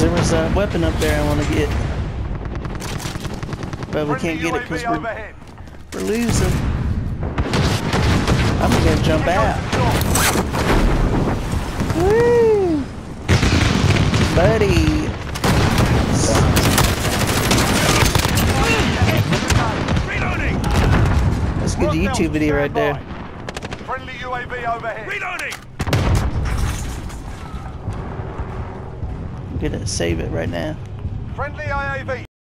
There was a weapon up there I want to get. But we can't get it because we're losing. I'm gonna jump out. Woo! Buddy! That's a good YouTube video right there. Friendly UAV overhead. Reloading! I'm gonna save it right now. Friendly IAV.